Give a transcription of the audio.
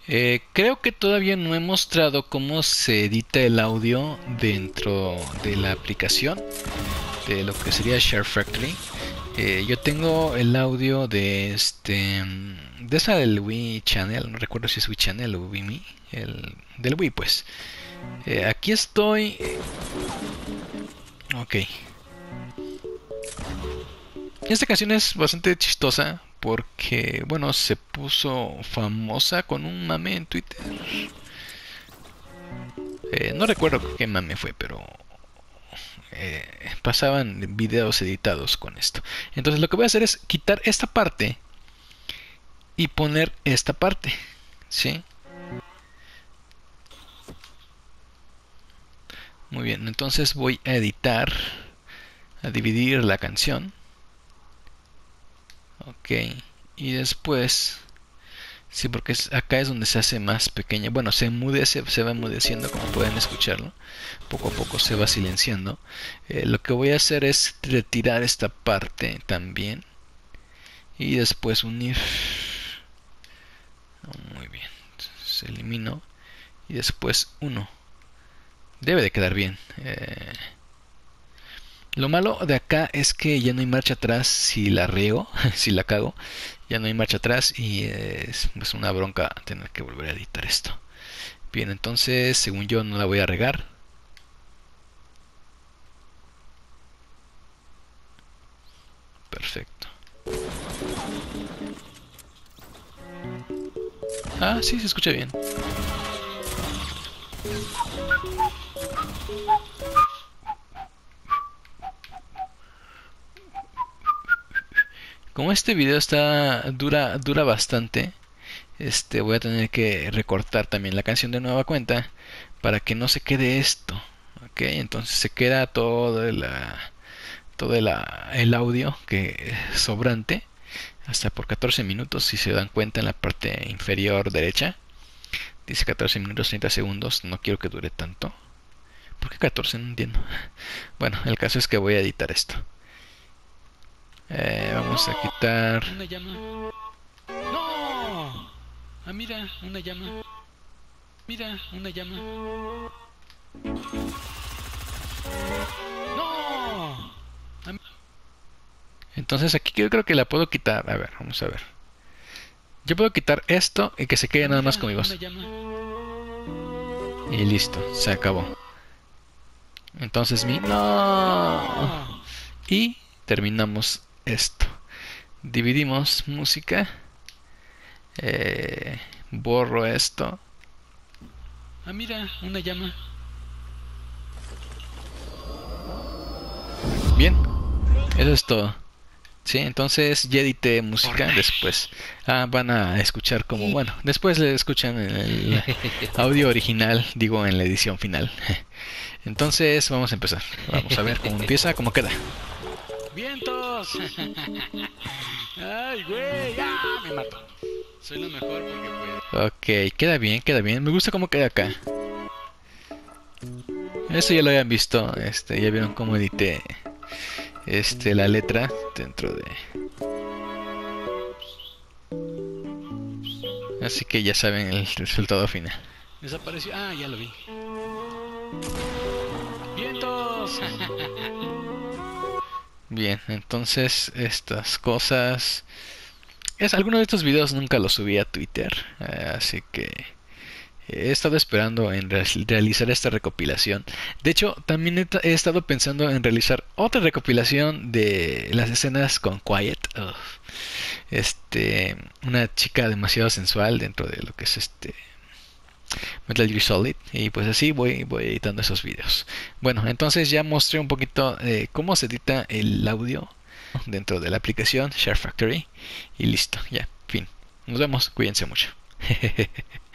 Creo que todavía no he mostrado cómo se edita el audio dentro de la aplicación de lo que sería Share Factory. Yo tengo el audio de de esa del Wii Channel, no recuerdo si es Wii Channel o Wii Me, del Wii pues. Aquí estoy. Ok. Esta canción es bastante chistosa porque, bueno, se puso famosa con un mame en Twitter. No recuerdo qué mame fue, pero pasaban videos editados con esto. Entonces lo que voy a hacer es quitar esta parte y poner esta parte, ¿sí? Muy bien, entonces voy a editar, a dividir la canción. Ok, y después, sí, porque acá es donde se hace más pequeña. Bueno, se enmudece, se va enmudeciendo, como pueden escucharlo. Poco a poco se va silenciando. Lo que voy a hacer es retirar esta parte también. Y después unir. Muy bien. Se eliminó. Y después uno. Debe de quedar bien. Lo malo de acá es que ya no hay marcha atrás si la riego, si la cago. Ya no hay marcha atrás y es una bronca tener que volver a editar esto. Bien, entonces según yo no la voy a regar. Perfecto. Ah, sí, se escucha bien. Como este video dura bastante, voy a tener que recortar también la canción de nueva cuenta para que no se quede esto. Ok, entonces se queda el audio que sobrante hasta por 14 minutos. Si se dan cuenta, en la parte inferior derecha dice 14 minutos 30 segundos. No quiero que dure tanto. ¿Por qué 14? No entiendo. Bueno, el caso es que voy a editar esto. Vamos a quitar. Una llama. ¡No! Ah, mira, una llama. Mira, una llama. ¡No! Entonces aquí yo creo que la puedo quitar. A ver, vamos a ver. Yo puedo quitar esto y que se quede nada más con mi voz. Y listo, se acabó. Entonces mi... ¡No! Y terminamos esto. Dividimos música. Borro esto. Ah, mira, una llama. Bien, eso es todo. Sí, entonces ya edité música después. Van a escuchar como, bueno, después le escuchan en el audio original, digo en la edición final. Entonces vamos a empezar. Vamos a ver cómo empieza, cómo queda. ¡Vientos! ¡Ay, güey! ¡Ah! Me mato. Soy lo mejor porque puedo. Ok, queda bien, queda bien. Me gusta cómo queda acá. Eso ya lo habían visto. Ya vieron cómo edité la letra dentro de. Así que ya saben el resultado final. Desapareció. Ah, ya lo vi. ¡Vientos! Bien, entonces estas cosas. Alguno de estos videos nunca los subí a Twitter. Así que he estado esperando en realizar esta recopilación. De hecho, también he estado pensando en realizar otra recopilación de las escenas con Quiet. Ugh. Una chica demasiado sensual dentro de lo que es Metal Gear Solid. Y pues así voy editando esos videos. Bueno, entonces ya mostré un poquito cómo se edita el audio dentro de la aplicación Share Factory. Y listo, ya, fin. Nos vemos, cuídense mucho.